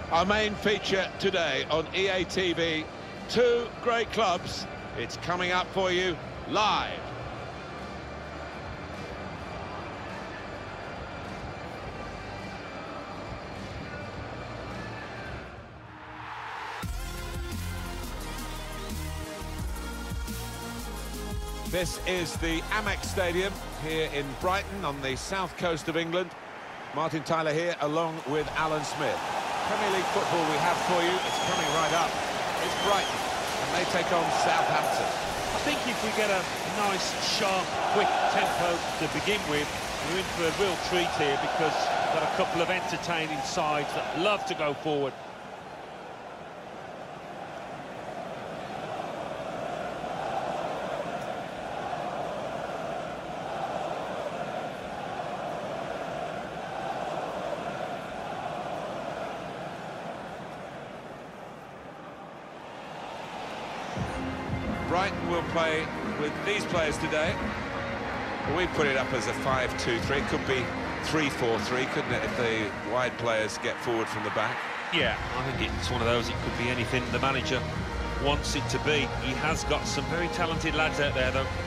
Our main feature today on EA TV, two great clubs. It's coming up for you live. This is the Amex Stadium here in Brighton on the south coast of England. Martin Tyler here along with Alan Smith. Premier League football we have for you. It's coming right up. It's Brighton and they take on Southampton. I think if we get a nice, sharp, quick tempo to begin with, we're in for a real treat here because we've got a couple of entertaining sides that love to go forward. Brighton will play with these players today. We put it up as a 5-2-3. It could be 3-4-3, couldn't it, if the wide players get forward from the back? Yeah, I think it's one of those, it could be anything the manager wants it to be. He has got some very talented lads out there, though.